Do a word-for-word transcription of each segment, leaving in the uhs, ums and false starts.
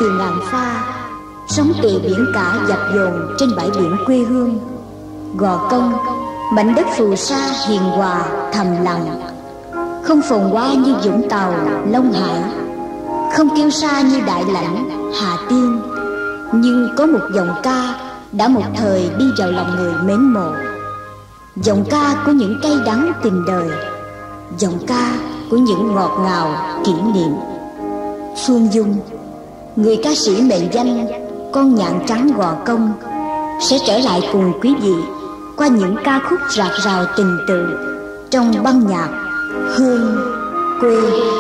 từ ngàn pha, sóng từ biển cả dập dồn trên bãi biển quê hương. Gò Công, mảnh đất phù sa hiền hòa thầm lặng, không phồn hoa như Vũng Tàu, Long Hải, không kiêu sa như Đại Lãnh, Hà Tiên, nhưng có một giọng ca đã một thời đi vào lòng người mến mộ. Giọng ca của những cay đắng tình đời, giọng ca của những ngọt ngào kỷ niệm. Phương Dung, người ca sĩ mệnh danh con nhạn trắng Gò Công, sẽ trở lại cùng quý vị qua những ca khúc rạc rào tình tự trong băng nhạc Hương Quê.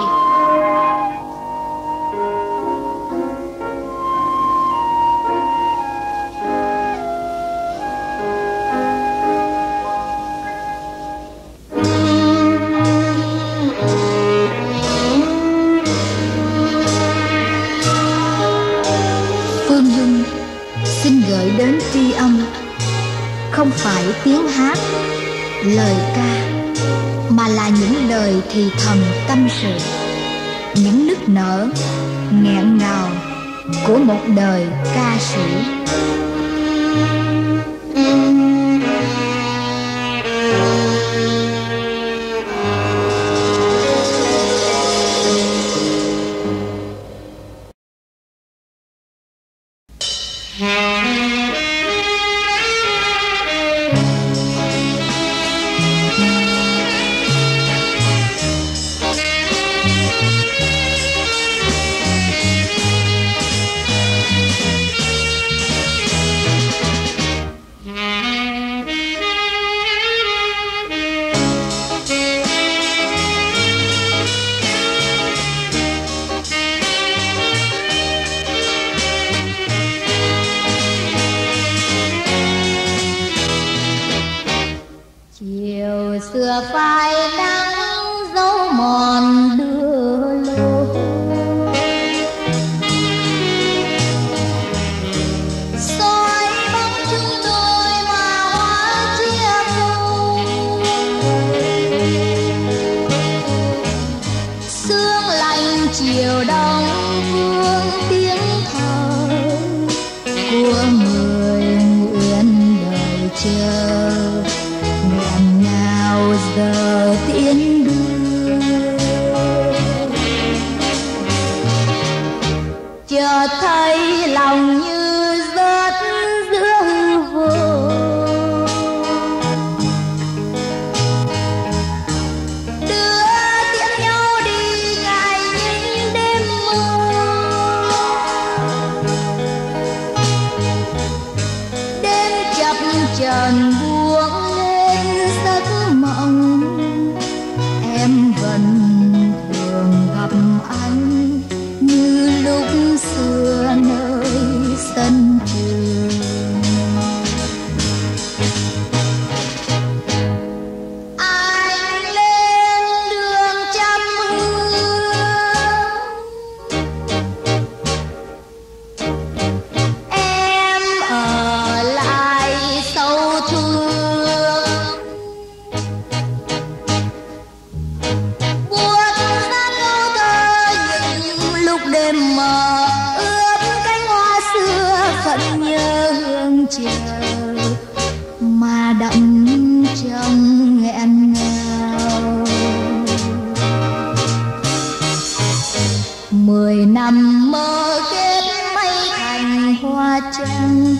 Không phải tiếng hát, lời ca, mà là những lời thì thầm tâm sự, những nức nở, nghẹn ngào của một đời ca sĩ. Xưa phai nắng dấu mòn đưa lối, soi bóng chúng tôi mà hoa chia phôi. Sương lạnh chiều đông vương tiếng thở của người nguyện đời chờ, giờ tiến đưa. Chợt thấy lòng như rớt giữa hư vô, đưa tiễn nhau đi ngày những đêm mưa. Đêm chập chờn buông mộng, em vẫn thường gặp anh như lúc xưa nơi sân trường. Anh lên đường trăm hương, em ở lại sâu thương. Đêm mờ ướp cánh hoa xưa phận nhớ hương chờ, mà đậm trong nghẹn ngào. Mười năm mơ kết mây thành hoa trắng,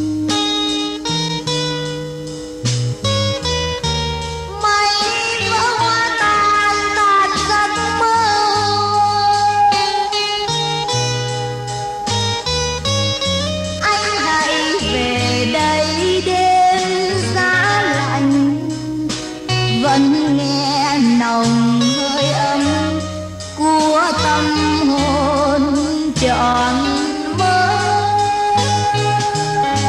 vẫn nghe nồng hơi ấm của tâm hồn trọn mơ.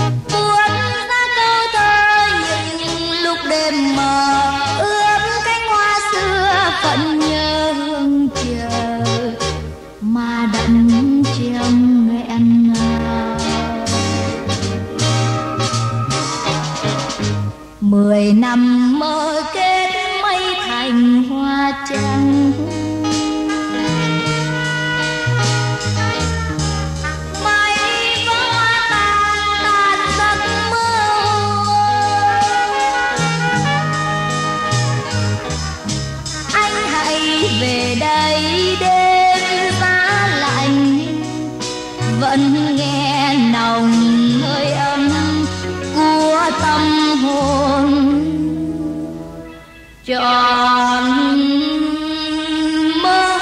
buốt ra câu thơ những lúc đêm mờ, ướm cánh hoa xưa phận nhớ hương chờ mà đậm trong nghẹn ngào. Mười năm mơ kết mây thành hoa trắng, mây có tan tan giấc mơ. Anh hãy về đây đêm giá lạnh, vẫn nghe nồng hơi ấm của tâm hồn tròn mơ.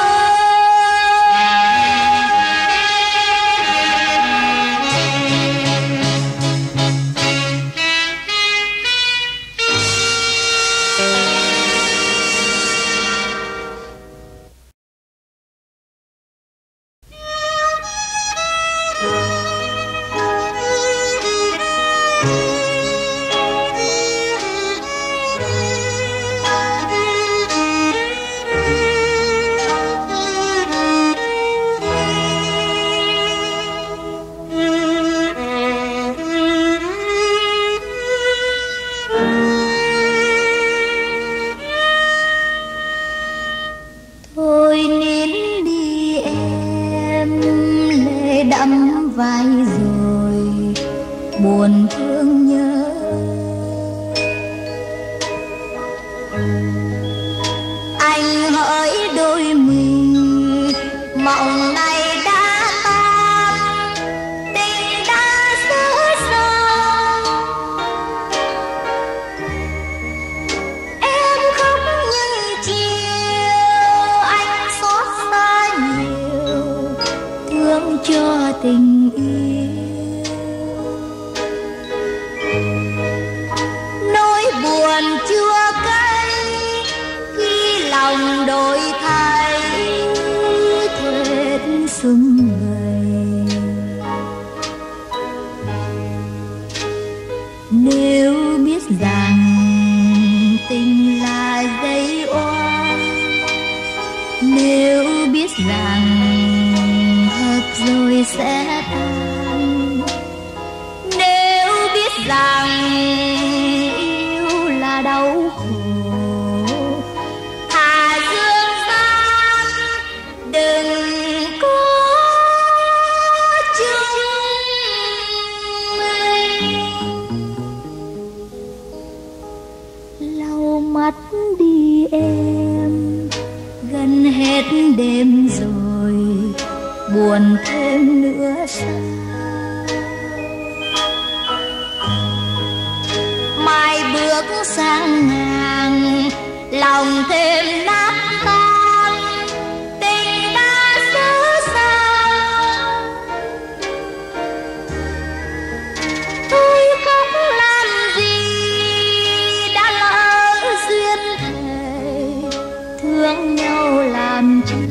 Thôi nín đi em, lệ đẫm vai rồi buồn thương nhớ. Anh hỡi đôi mình mộng này đã tan, tình đã xứ sao. Em khóc những chiều anh xót xa nhiều, thương cho tình yêu. Nỗi buồn chua cay khi lòng đổi thay thuyết sum vầy. Nếu biết rằng tình là dây oan, nếu biết rằng hợp rồi sẽ tan, nếu biết rằng yêu là đau khổ, thà dương gian đừng có chung mình. Lau mắt đi em, gần hết đêm rồi buồn thêm nữa sao. Mai bước sang hàng lòng thêm nát tan, tình đã xứ sao. Tôi không làm gì đã lỡ duyên thề, thương nhau làm chi.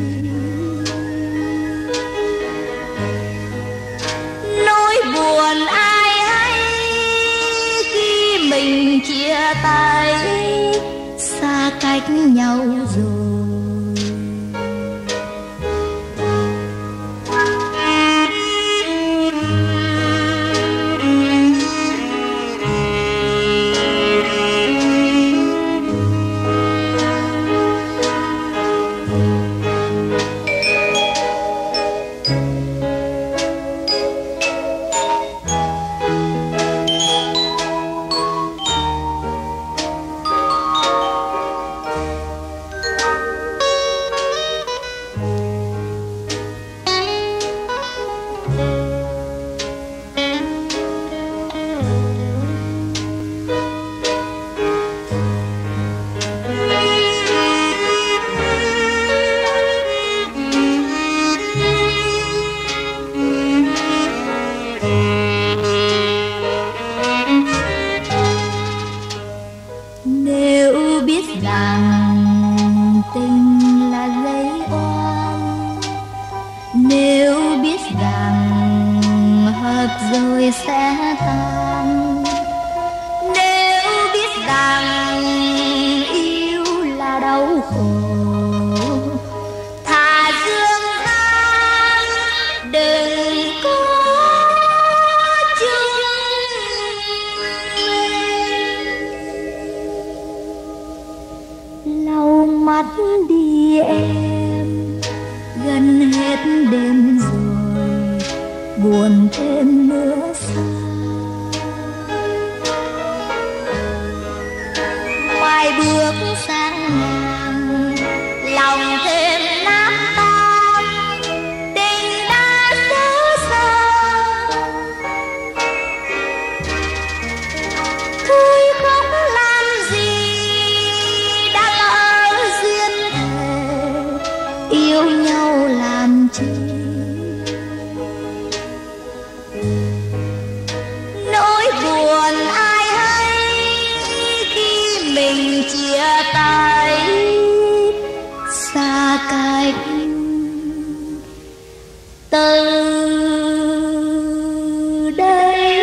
Nỗi buồn ai hay khi mình chia tay, xa cách nhau rồi. tan. Nếu biết rằng yêu là đau khổ, thà dương gian đừng có chung. Lau mắt đi em, gần hết đêm rồi, buồn thêm nữa sao? Mai bước sang nàng, lòng thêm nát tan, tình đã dở dang. Thôi khóc làm gì, đã lỡ duyên thề, yêu nhau làm chi? Nỗi buồn ai hay khi mình chia tay xa cách từ đây.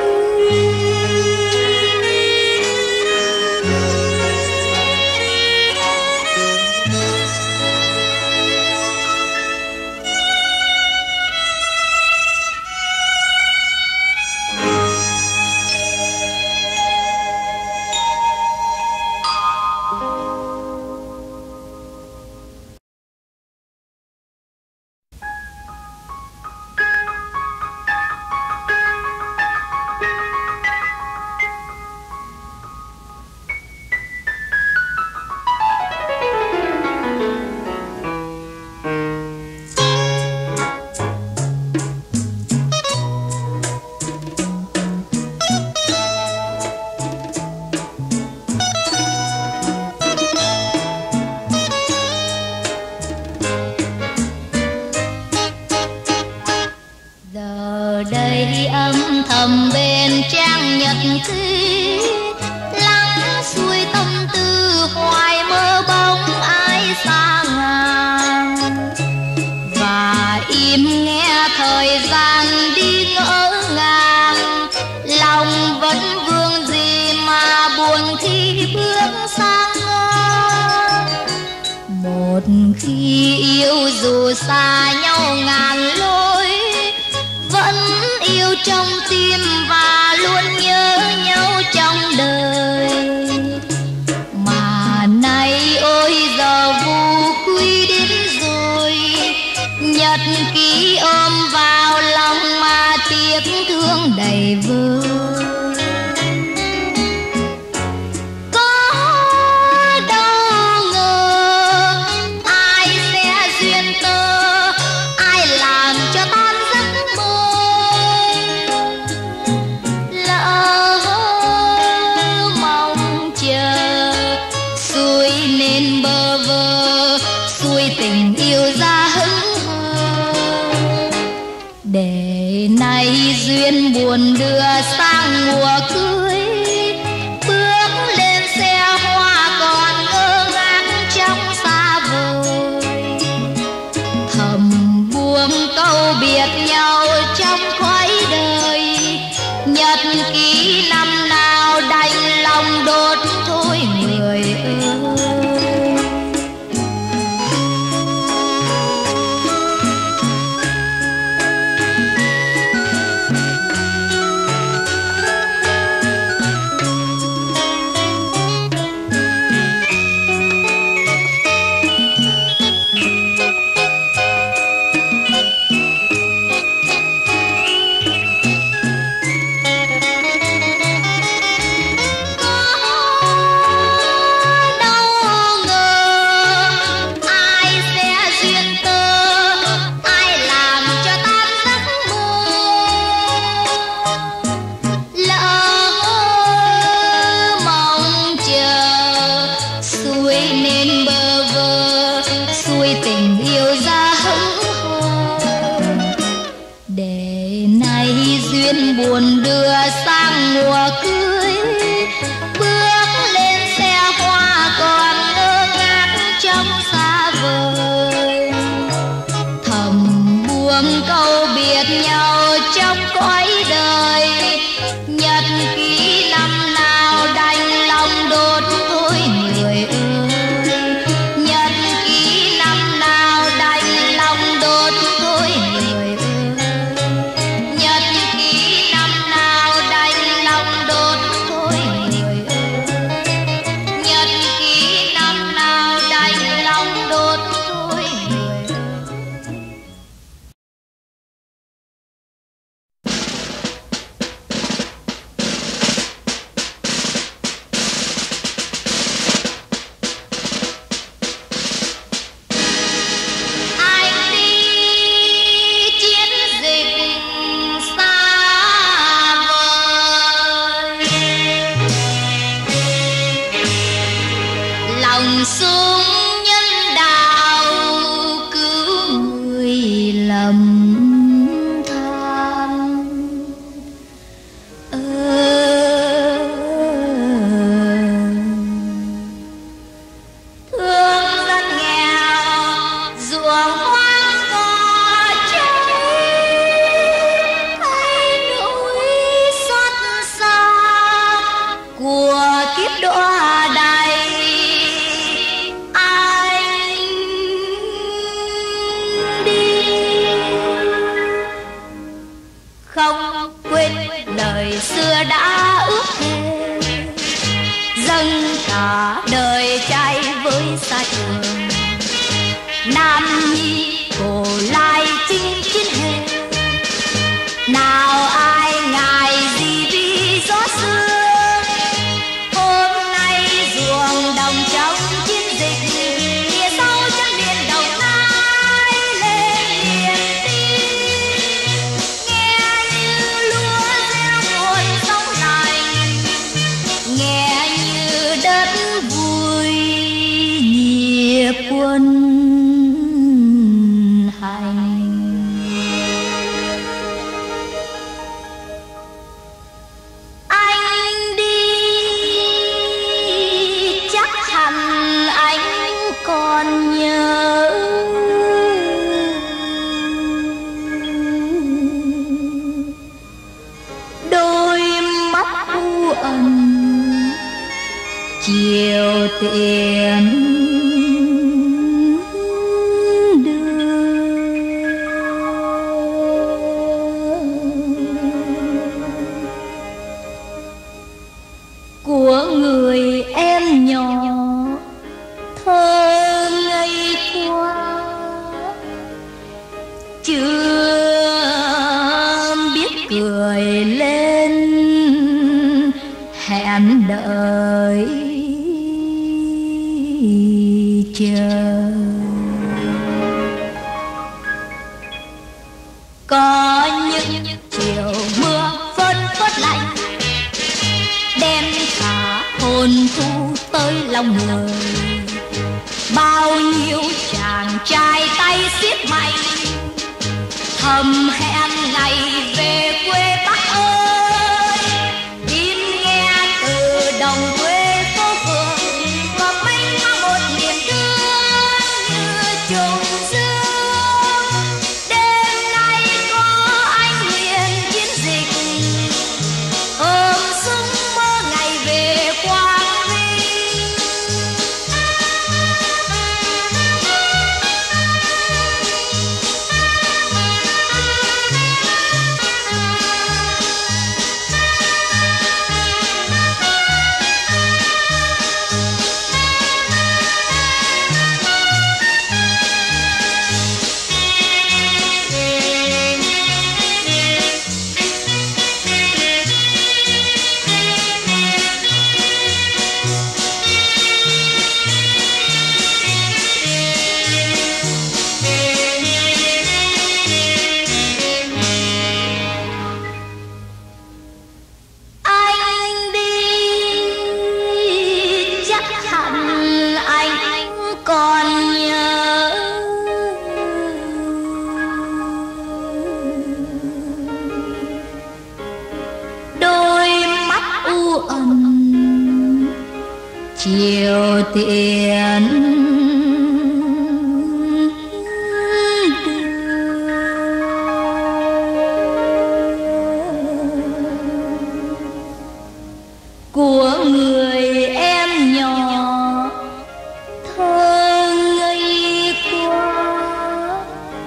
Giờ đây âm thầm bên trang nhật ký, lắng xuôi tâm tư hoài mơ bóng ai xa ngàn, và im nghe thời gian đi ngỡ ngàng. Lòng vẫn vương gì mà buồn khi bước sang ngang. Một khi yêu dù xa nhau ngàn lối, vẫn yêu trong tim và luôn nhớ nhau trong đời. Mà nay ôi giờ vu quy đến rồi, nhật ký ôm vào lòng mà tiếc thương đầy vơi. Tình yêu ra hững hờ, để nay duyên buồn đưa sang mùa cưới. Bước lên xe hoa còn ngơ ngác trong xa vời, thầm buông câu biệt nhau trong khói đời. Nhật ký năm nào đành lòng đốt thôi người ơi. Buồn đưa sang mùa cưới, bước lên xe hoa còn ngơ ngác trong xa vời, thầm buông câu biệt nhau trong cõi đời. ân chiều tiền của người em nhỏ thơ ngây qua, chưa biết cười lên hẹn đợi chờ. Có những chiều mưa phơn phớt lạnh đem cả hồn thu tới lòng người, bao nhiêu chàng trai tay siết mạnh thầm hẹn ngày về quê Bắc ơi. Im nghe từ đồng quê phố phường có mênh mang một niềm thương như trùng dương. Đêm nay có anh liền chiến dịch ôm súng mơ ngày về Quang Vinh. Anh đi chắc hẳn anh còn nhớ đôi mắt u ẩn chiều tiền của người em nhỏ thơ ngây qua,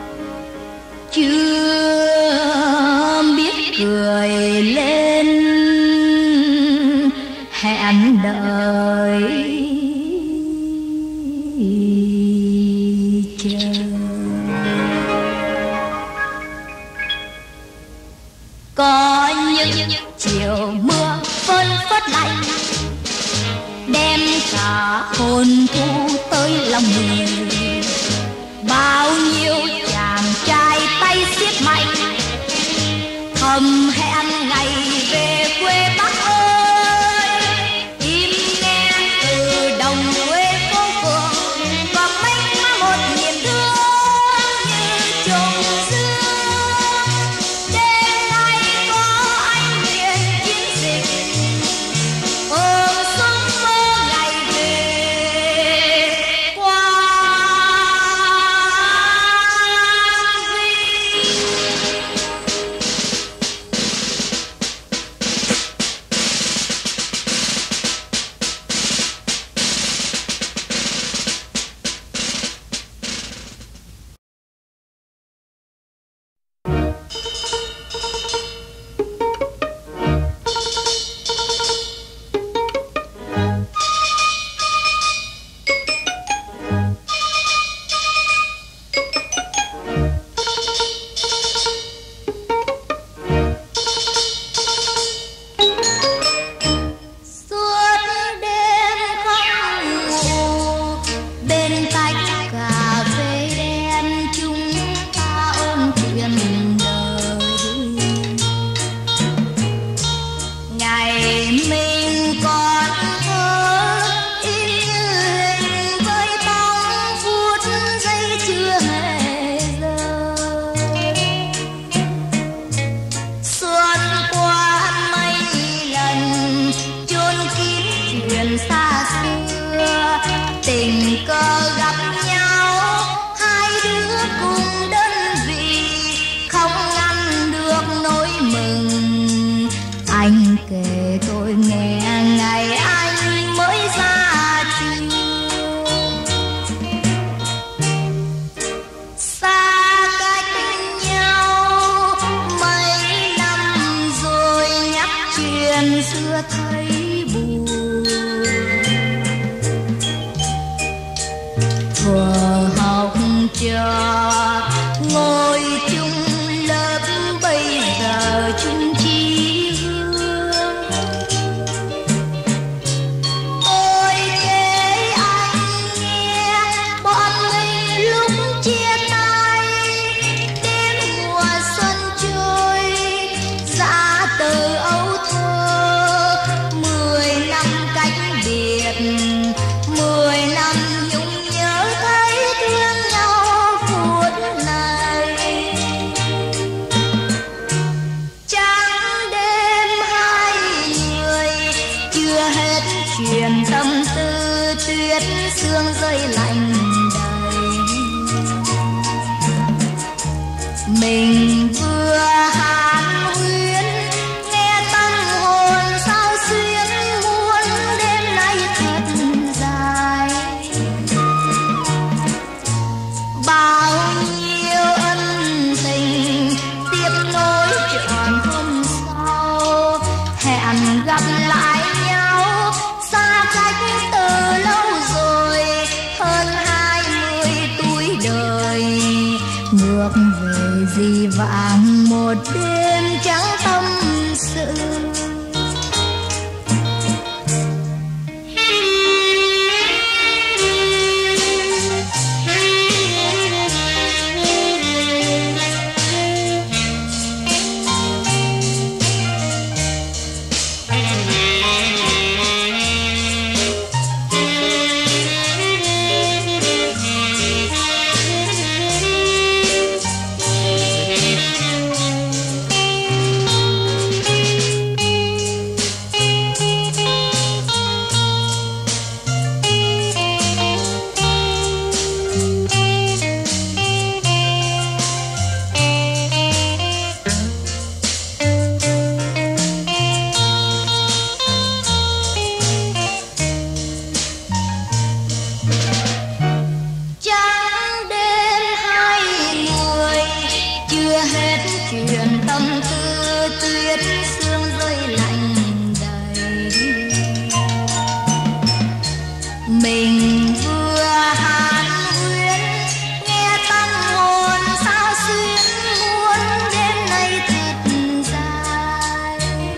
chưa biết cười lên hẹn đợi chờ. Có những chiều mưa phơn phớt lạnh đem cả hồn thu tới lòng người, bao nhiêu chàng trai tay siết mạnh thầm hẹn ngày về quê Bắc ơi. Im nghe từ đồng quê phố phường có mênh mang một niềm thương như trùng dương. Đêm nay có anh liền chiến dịch ôm súng mơ ngày về chuyện xưa thấy buồn. Thuở học trò ngồi chung lớp bây giờ chung chí hương. Tôi kể anh nghe bọn mình lúc chia tay, đêm mùa xuân trôi giã từ âu thơ. Mười năm cách biệt, mười năm nhung nhớ thấy thương nhau phút này. Trắng đêm hai người chưa hết chuyện tâm tư, tuyết sương rơi lạnh đầy. Mình vừa hàn huyên nghe tâm hồn sao xuyên, muốn đêm nay thật dài. Bao nhiêu ân tình tiếp nối trọn hôm sau, hẹn gặp lại nhau xa cách từ lâu rồi, hơn hai mươi tuổi đời. Ngược về dĩ vãng một đêm trắng tâm sự. Trắng đêm hai người chưa hết chuyện tâm tư, tuyết sương rơi lạnh đầy. Mình vừa hàn huyên nghe tâm hồn sao xuyên, muốn đêm nay thật dài.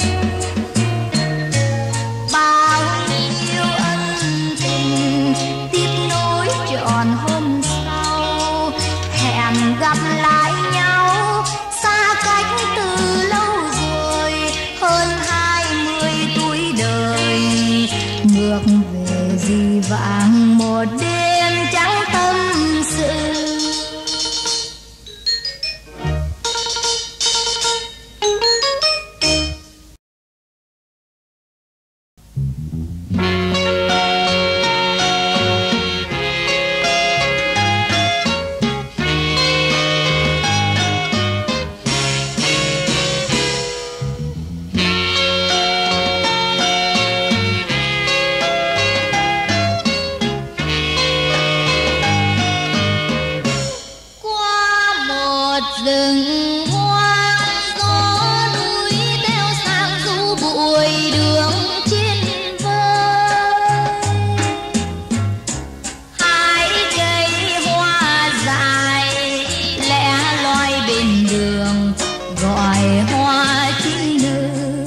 Bao nhiêu ân tình tiếp nối trọn hôm sau, hẹn gặp lại nhau xa cách từ lâu rồi, hơn hai mươi tuổi đời. Ngược về dĩ vãng một đêm trắng tâm sự. Qua một rừng hoang gió núi theo sang du bụi đường trên vơi. Hai cây hoa dài lẻ loi bên đường gọi hoa trinh nữ.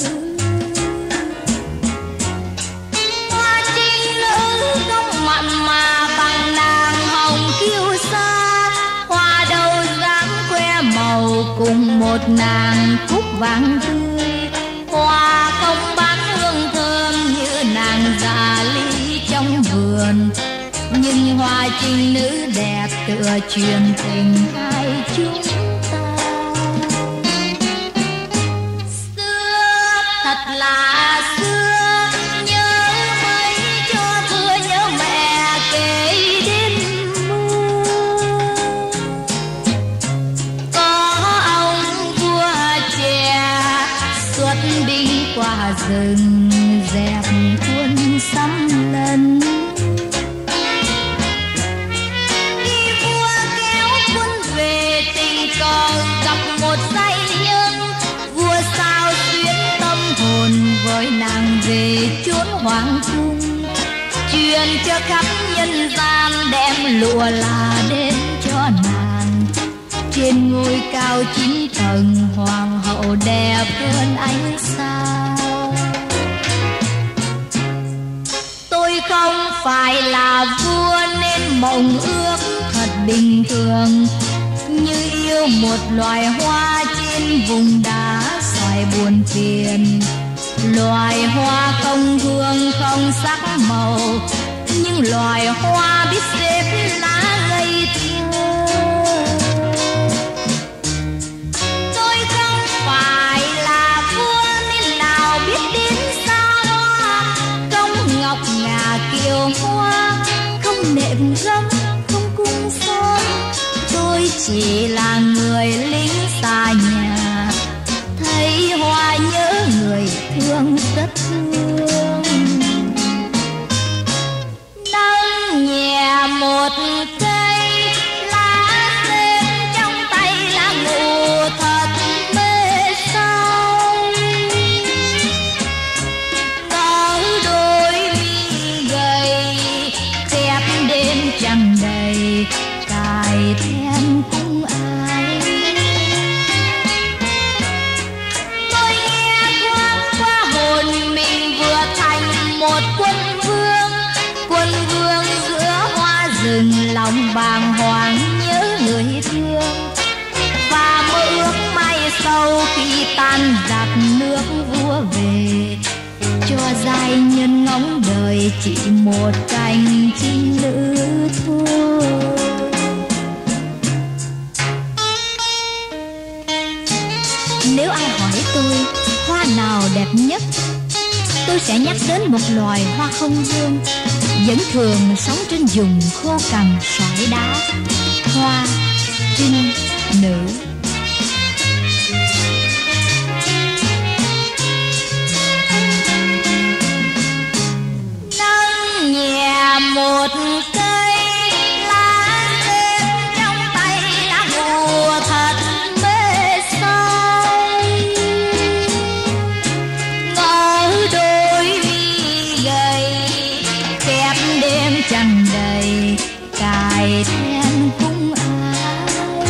Hoa trinh nữ không mặn mà bằng nàng hồng kiêu sa, hoa đâu dám khoe màu cùng một nàng cúc vàng tươi. Hoa không bán hương thơm như nàng già ly trong vườn, nhưng hoa trinh nữ đẹp tựa truyền tình hai chúng ta. Xưa thật là xưa, nhớ mấy cho thưa nhớ mẹ kể đêm mưa. Có ông vua trẻ xuất binh qua rừng dẹp quân xâm lấn. Khi vua kéo quân về tình cờ gặp một giai nhân, vua sao xuyến tâm hồn với về chốn hoàng cung, truyền cho khắp nhân gian, đem lụa là đến cho nàng. Trên ngôi cao chín tầng, hoàng hậu đẹp hơn ánh sao. Tôi không phải là vua nên mộng ước thật bình thường, như yêu một loài hoa trên vùng đá xoài buồn phiền. Loài hoa không hương không sắc màu, nhưng loài hoa biết xếp lá ngây thơ. Tôi không phải là vua nên nào biết đến xa hoa, công ngọc ngà kiều hoa, không nệm gấm không cung son. Tôi chỉ là người lính xa nhà, thấy hoa nhớ người thương rất thương. Nâng nhẹ một cây lá sen trong tay là ngủ thật mê say. Có đôi mi gầy khép đêm trăng đầy, cài then cung ai. Tôi nghe thoáng qua hồn mình vừa thành một quân vương, quân vương giữa hoa rừng, lòng bàng hoàng nhớ người thương. Và mơ ước mai sau khi tan giặc nước vua về, cho giai nhân ngóng đời chỉ một cành chim nữ thôi. Nếu ai hỏi tôi hoa nào đẹp nhất, tôi sẽ nhắc đến một loài hoa không hương, vẫn thường sống trên vùng khô cằn sỏi đá. Hoa trinh nữ. Nâng nhẹ một cây lá sen trong tay lá bùa thật mê say. Ngỡ đôi mi gầy khép đêm trăng đầy, cài then cung ai.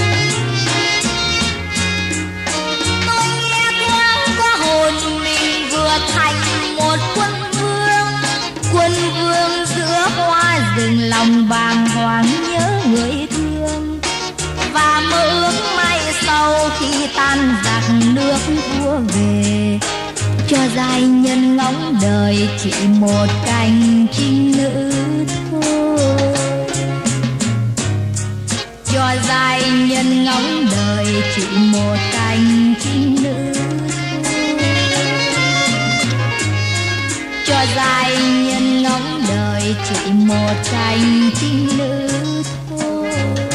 Tôi nghe thoáng qua hồn mình vừa thành một quân vương, quân vương giữa hoa rừng, lòng bàng hoàng nhớ người thương. Và mơ ước mai sau khi tan giặc nước vua về, cho giai nhân ngóng đời chỉ một cành chim nữ thôi. Cho giai nhân ngóng đời chỉ một cành chim nữ thôi. Cho giai nhân ngóng đời chỉ một cành chim nữ thôi.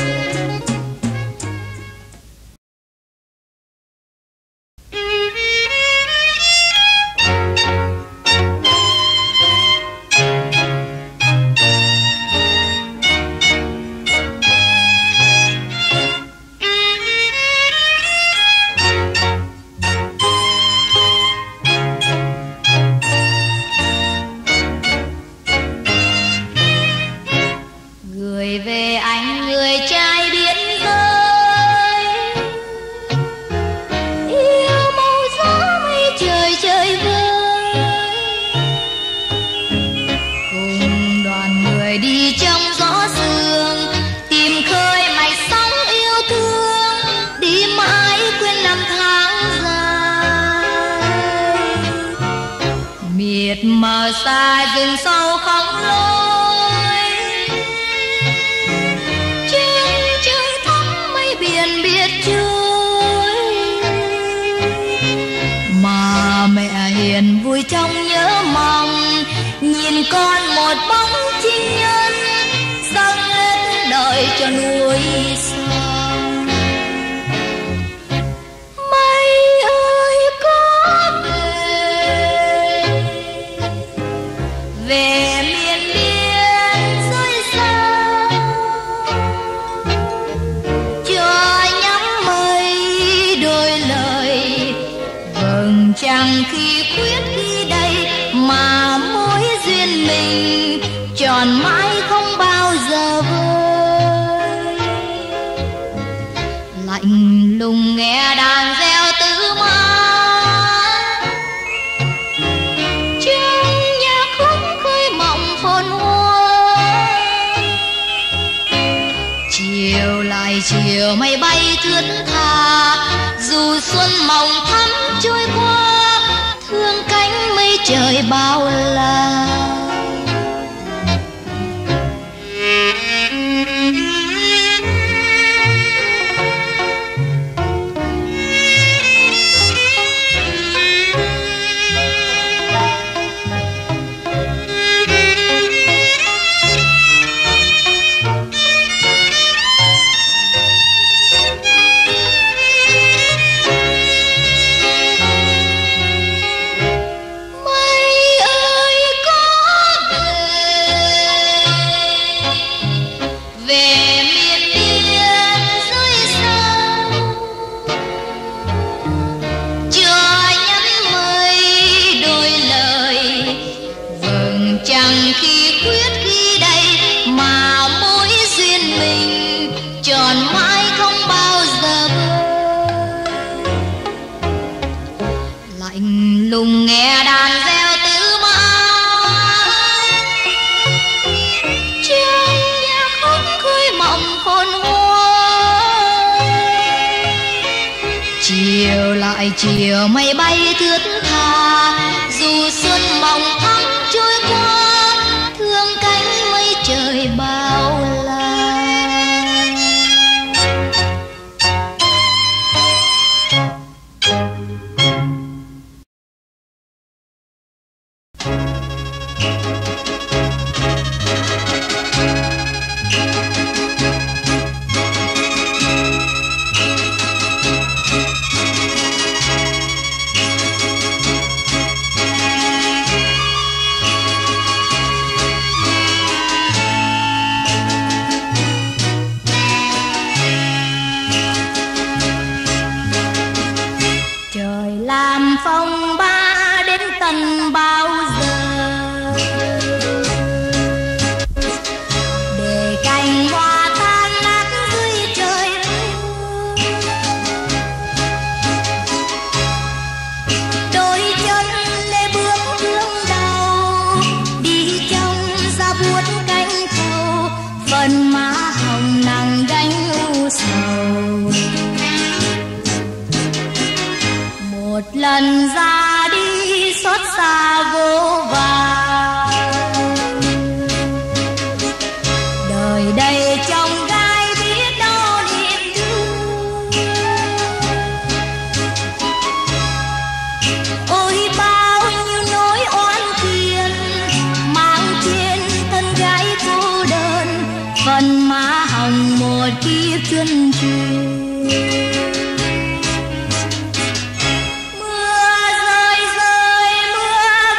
Người về anh người trai biển rơi, yêu màu gió mây trời chơi vơi. Cùng đoàn người đi trong gió sương, tìm khơi mạch sóng yêu thương, đi mãi quên năm tháng dài. Miệt mờ xa rừng sâu không lối, biển biết trôi. Mà mẹ hiền vui trong nhớ mong, nhìn con một bóng chim nhân dâng lên đợi cho núi sông. Mây ơi có về, về miền biên rơi xa, cho nhắm mây đôi lời vầng trăng khi khuyết đi đây mà lùng nghe đàn reo tứ mãi, trong nhà khúc khơi mộng phồn hoa. Chiều lại chiều mây bay thướt tha, dù xuân mộng thắm trôi qua, thương cánh mây trời bao la. Lùng nghe đàn reo tứ mãi, trong nhà khúc khơi mộng khôn hoa. Chiều lại chiều mây bay thướt tha, dù xuân mộng thắm trôi qua, thương cánh mây trời bao la. Phong ba đến tận bao giờ, để cành hoa tan nát dưới trời mưa. Đôi chân lê bước hướng đầu, đi trong ra buốt cánh thâu, phần má hồng nặng gánh u sầu. Một lần ra đi xót xa vô vàn, đời đây trong gai biết đâu niềm thương. Ôi bao nhiêu nỗi oan khiên mang trên thân gái cô đơn, phần má hồng một kiếp chân truyền. Mưa rơi rơi mưa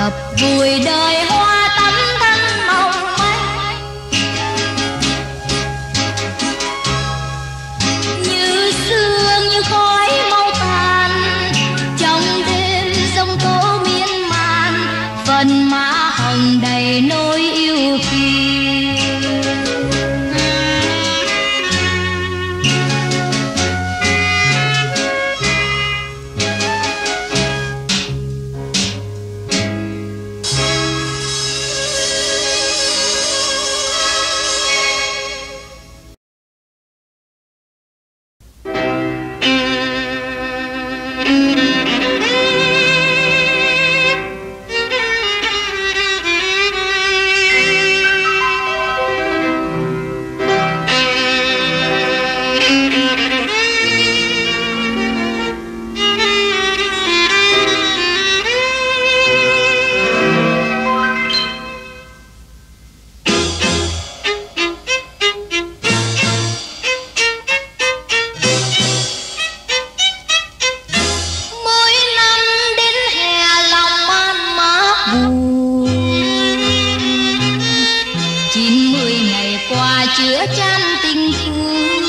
ngập vùi đời hoa tắm thân mong manh. Như sương như khói mau tàn, trong đêm giông tố miên man, phần má hồng đầy nỗi yêu kỳ. Chứa chan tình thương,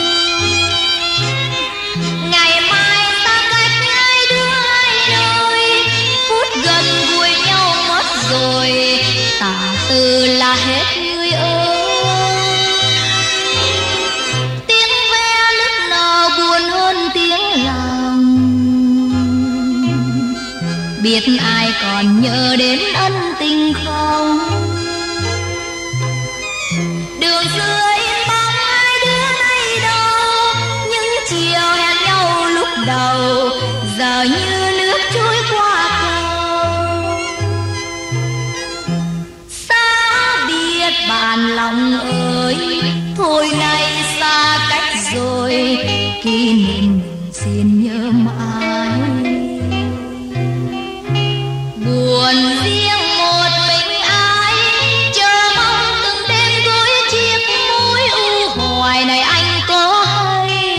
ngày mai ta cách hai đứa hai đôi, phút gần gũi nhau mất rồi, tả từ là hết người ơi. Tiếng ve lúc nào buồn hơn tiếng lòng, biết ai còn nhớ đến ân tình không? Đường xưa in bóng hai đứa nay đâu, những chiều hẹn nhau lúc đầu, giờ như nước trôi qua cầu. Xa biệt bạn lòng ơi, thôi nay xa cách rồi, kỷ niệm mình xin nhớ mãi. Buồn riêng một mình ai, chờ mong từng đêm gối chiếc mối u hoài này anh có hay.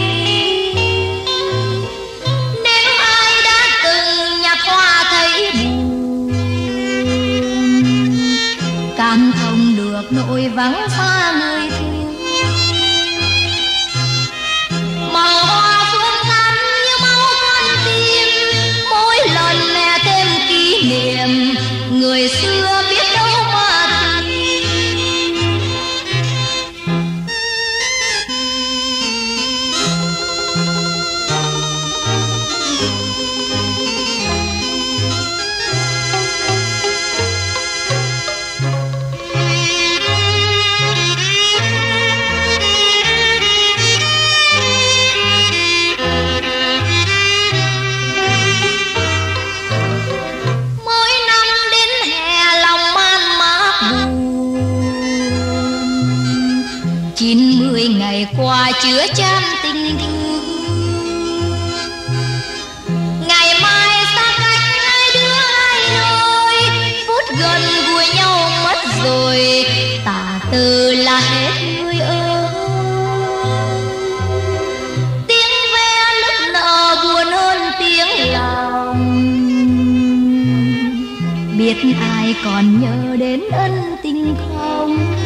Nếu ai đã từng nhặt hoa thấy buồn, cảm thông được nỗi vắng xa người thương. Màu hoa phương cánh như máu con tim, mỗi lần mẹ thêm kỷ niệm người xưa biết đâu mà tìm. Mỗi năm đến hè lòng man mác buồn, chín mươi ngày qua chứa chan tình thương. Ngày mai xa cách hai đứa hai đôi, phút gần gũi nhau mất rồi, tả từ là hết người ơi. Tiếng ve lúc nào buồn hơn tiếng lòng, biết ai còn nhớ đến ân tình không?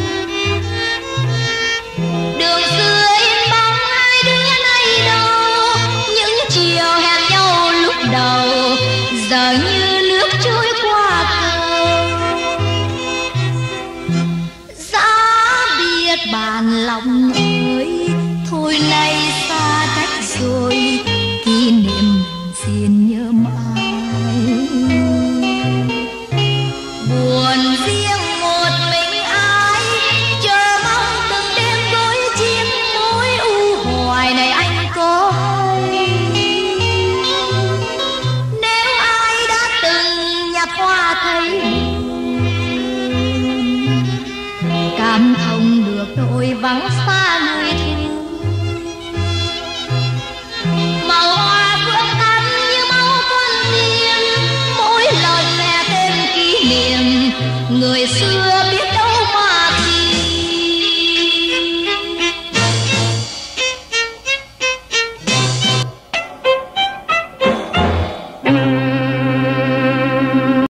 Đường xưa in bóng hai đứa nay đâu, những chiều hẹn nhau lúc đầu, giờ như nước trôi qua cầu. Giá biệt bạn lòng ơi, thôi nay xa cách rồi, kỷ niệm mình xin nhớ mãi. Buồn riêng một mình ai, chờ mong từng đêm gối chiếc mối u hoài này anh có hay. Nếu ai đã từng nhặt hoa thấy buồn, cảm thông được nỗi vắng xa người thương. Màu hoa phương cánh như máu con tim, mỗi lần mẹ thêm kỷ niệm người xưa